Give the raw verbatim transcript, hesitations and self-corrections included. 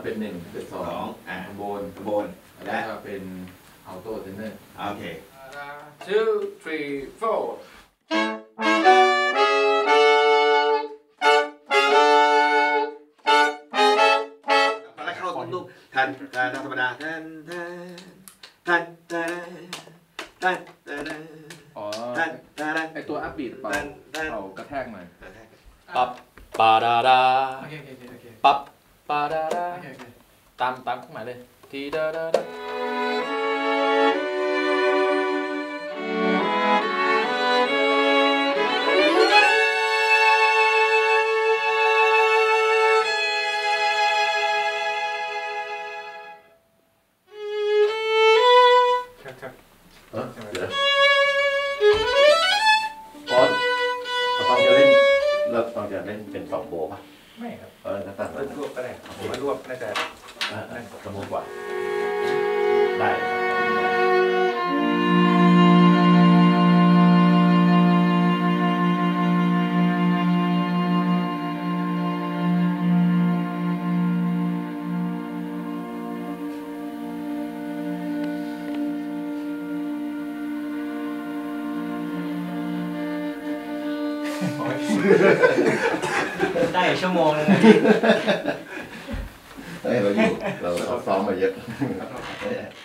เป็นหนึ่งเป็นสองอ่าโบนโบนแล้วก็เป็นอัลโต้เทนเนอร์โอเค two three four ตอนแรกเข้าตุ้มๆทันทันธรรมดาทันทันทันทันทันทันอ๋อทันทันไอตัวอัพบีทเป่าเป่ากระแทกหน่อยปั๊บปาดาดาโอเคโอเคโอเคปั๊บปาดาดาโอเคโอเคตามตามเข้ามาเลยทีดาดาดาครับครับเออเดี๋ยวพอเราต้องจะเล่นเราต้องจะเล่นเป็นสองโบป่ะไม่ครับเออตั้งแต่รวบก็ได้ผมว่ารวบน่าจะนั่นสมมติว่าได้ได้ชั่วโมงนึงเราอยู่เราซ้อมมาเยอะ